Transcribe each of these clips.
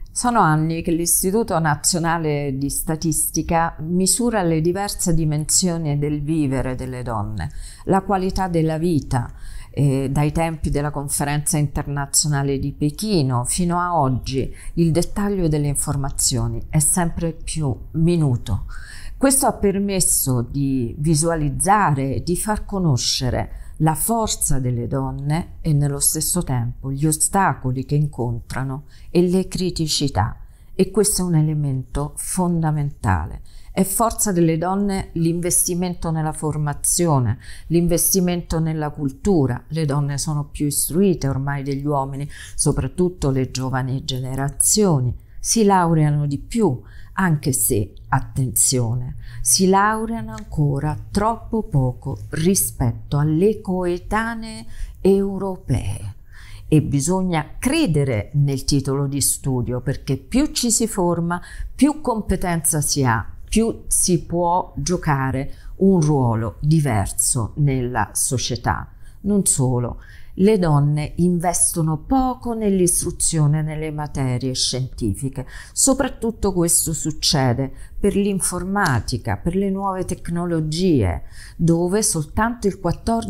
Sono anni che l'Istituto Nazionale di Statistica misura le diverse dimensioni del vivere delle donne, la qualità della vita, dai tempi della Conferenza internazionale di Pechino fino a oggi. Il dettaglio delle informazioni è sempre più minuto. Questo ha permesso di visualizzare e di far conoscere la forza delle donne e nello stesso tempo gli ostacoli che incontrano e le criticità. E questo è un elemento fondamentale. È forza delle donne l'investimento nella formazione, l'investimento nella cultura. Le donne sono più istruite ormai degli uomini, soprattutto le giovani generazioni. Si laureano di più, anche se, attenzione, si laureano ancora troppo poco rispetto alle coetanee europee. E bisogna credere nel titolo di studio, perché più ci si forma, più competenza si ha, più si può giocare un ruolo diverso nella società. Non solo, le donne investono poco nell'istruzione nelle materie scientifiche. Soprattutto questo succede per l'informatica, per le nuove tecnologie, dove soltanto il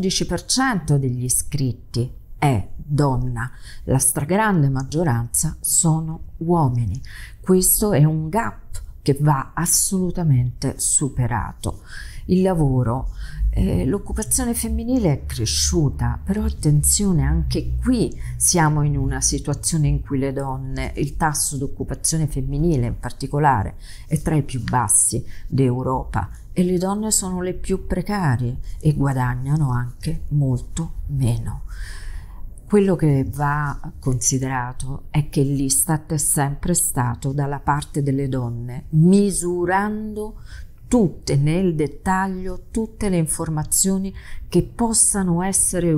14% degli iscritti è donna. La stragrande maggioranza sono uomini. Questo è un gap che va assolutamente superato. Il lavoro, l'occupazione femminile è cresciuta, però attenzione, anche qui siamo in una situazione in cui le donne, il tasso di occupazione femminile in particolare, è tra i più bassi d'Europa e le donne sono le più precarie e guadagnano anche molto meno. Quello che va considerato è che l'Istat è sempre stato dalla parte delle donne, misurando tutte nel dettaglio, tutte le informazioni che possano essere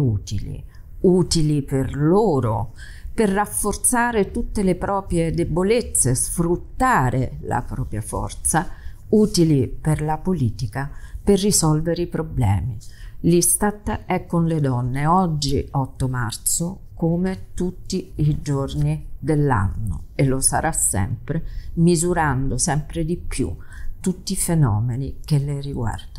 utili per loro, per rafforzare tutte le proprie debolezze, sfruttare la propria forza, utili per la politica, per risolvere i problemi. L'Istat è con le donne oggi 8 marzo come tutti i giorni dell'anno e lo sarà sempre, misurando sempre di più tutti i fenomeni che le riguardano.